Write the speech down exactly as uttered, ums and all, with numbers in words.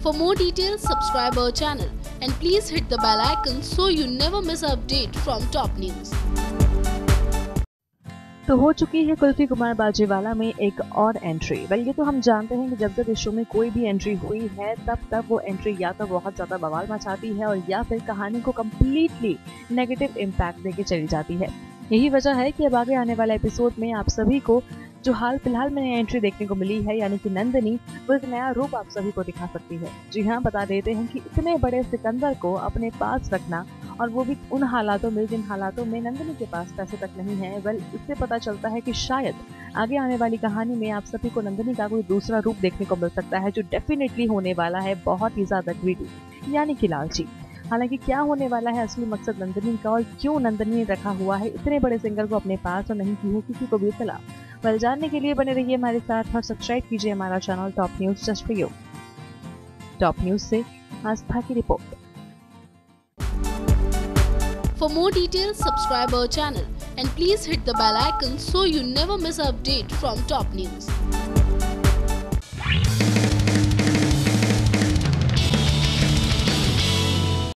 For more details, subscribe our channel and please hit the bell icon so you never miss an update from top news. तो हो चुकी है कुल्फी कुमार बाजेवाला में एक और एंट्री। वेल ये तो हम जानते हैं कि जब जब इस शो में कोई भी एंट्री हुई है तब तब वो एंट्री या तो बहुत ज़्यादा बवाल मचाती है और या फिर कहानी को कम्प्लीटली नेगेटिव इम्पैक्ट देके चली जाती है। यही वजह है कि अब आगे आने वाले एपिसोड में आप सभी को जो हाल फिलहाल में नई एंट्री देखने को मिली है यानी कि नंदिनी, वो एक नया रूप आप सभी को दिखा सकती है। जी हाँ, बता देते हैं कि इतने बड़े सिकंदर को अपने पास रखना और वो भी उन हालातों में जिन हालातों में नंदिनी के पास पैसे तक नहीं है, वेल इससे पता चलता है कि शायद आगे आने वाली कहानी में आप सभी को नंदिनी का कोई दूसरा रूप देखने को मिल सकता है जो डेफिनेटली होने वाला है बहुत ही ज्यादा ग्रीडी यानी कि लालची। हालांकि क्या होने वाला है असली मकसद नंदिनी का और क्यों नंदिनी ने रखा हुआ है इतने बड़े सिंगर को अपने पास और नहीं की है किसी को भी इत्तला, वेल जानने के लिए बने रहिए हमारे साथ और सब्सक्राइब कीजिए हमारा channel top news just for you. Top news से आस्था की रिपोर्ट। For more details, subscribe our channel and please hit the bell icon so you never miss an update from top news.